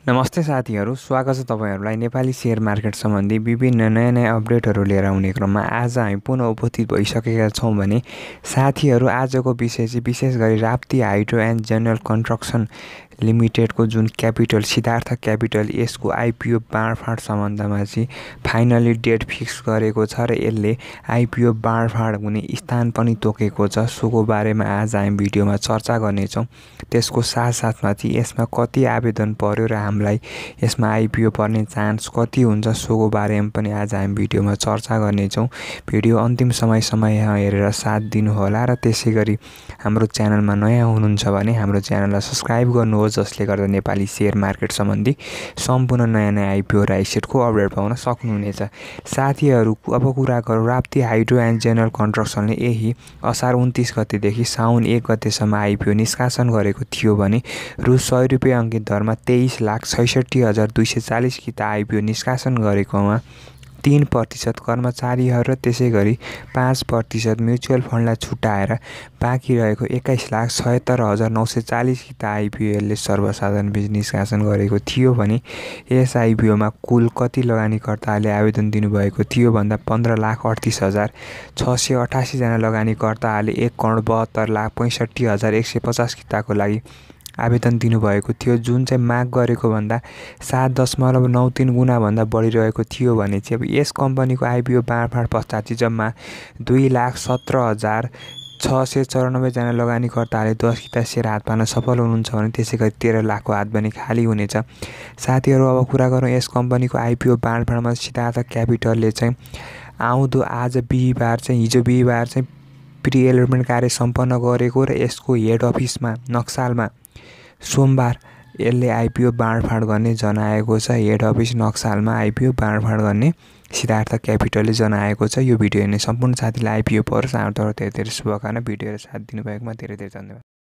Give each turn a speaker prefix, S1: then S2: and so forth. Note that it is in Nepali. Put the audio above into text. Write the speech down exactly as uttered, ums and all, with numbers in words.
S1: नमस्ते साथीहरू, स्वागत छ तपाईहरुलाई नेपाली शेयर मार्केट सम्बन्धी विभिन्न नयाँ नयाँ अपडेटहरू लिएर आउने क्रममा। आज हामी पुनः उपस्थित भइसकेका छौं भने साथीहरू आजको विषय चाहिँ विशेष गरी Rapti hydro and general construction limited को जुन क्यापिटल सिद्धार्थ क्यापिटल यसको आइपीओ बाँडफाँड सम्बन्धमा चाहिँ फाइनली डेट फिक्स गरेको छ र यसले आइपीओ बाँडफाँड हुने स्थान पनि तोकेको छ। सोको बारेमा आज हामी भिडियोमा चर्चा गर्ने छौं। त्यसको साथसाथमा चाहिँ यसमा कति आवेदन पर्यो र हामीलाई यसमा आइपीओ पर्ने चान्स कति हुन्छ सोको बारेमा पनि आज हामी भिडियोमा चर्चा गर्ने छौं। भिडियो अन्तिम समयसम्म हेरेर साथ दिनु होला र त्यसैगरी हाम्रो च्यानलमा नयाँ हुनुहुन्छ भने हाम्रो च्यानललाई सब्स्क्राइब गर्नुहोस्, जसले गर्दा नेपाली शेयर मार्केट सम्बन्धी सम्पूर्ण नयाँ नयाँ आइपीओ र आइसेटको अपडेट पाउन सक्नुहुनेछ। साथीहरू अब कुरा गरौँ राप्ती हाइड्रो एन्ड जनरल कन्स्ट्रक्सनले यही असार उन्तीस गतेदेखि साउन एक गतेसम्म आइपीओ निष्कासन गरेको थियो भने रु सय रुपियाँ अङ्कित दरमा तेइस लाख छैसठी हजार दुई सय चालीस किता आइपीओ निष्कासन गरेकोमा तीन प्रतिशत कर्मचारीहरू र त्यसै गरी पाँच प्रतिशत म्युचुअल फन्डलाई छुट्याएर बाँकी रहेको एक्काइस लाख छयत्तर हजार नौ सय चालीस किता आइपीओले सर्वसाधारण बीच निष्कासन गरेको थियो भने यस आइपीओमा कुल कति लगानीकर्ताहरूले आवेदन दिनुभएको थियो भन्दा पन्ध्र लाख अडतिस हजार छ सय अठासी जना लगानीकर्ताहरूले एक करोड बहत्तर लाख पैँसठी हजार एक सय पचास किताको लागि आवेदन दिनुभएको थियो, जुन चाहिँ माग गरेको भन्दा सात दशमलव नौ तीन गुणा भन्दा बढी रहेको थियो भने चाहिँ अब यस कम्पनीको आइपीओ बाँडफाँड पश्चात चाहिँ जम्मा दुई लाख सत्र हजार छ सय चौरानब्बे जना लगानीकर्ताहरूले दस किता सेयर हात पार्न सफल हुनुहुन्छ भने त्यसै गरी तेह्र लाखको हात पनि खाली हुनेछ। साथीहरू अब कुरा गरौँ यस कम्पनीको आइपीओ बाँडफाँडमा सिद्धार्थ क्यापिटलले चाहिँ आउँदो आज बिहिबार चाहिँ हिजो बिहिबार चाहिँ प्रि एलोटमेन्ट कार्य सम्पन्न गरेको र यसको हेड अफिसमा नक्सालमा सोमबार यसले आइपीओ बाँडफाँड गर्ने जनाएको छ। हेड अफिस नक्सालमा आइपीओ बाँडफाँड गर्ने सिद्धार्थ क्यापिटलले जनाएको छ। यो भिडियो हेर्ने सम्पूर्ण साथीलाई आइपीओ परोस्। हाम्रो तर्फबाट धेरै धेरै शुभकामना। भिडियो हेरेर साथ दिनुभएकोमा धेरै धेरै धन्यवाद।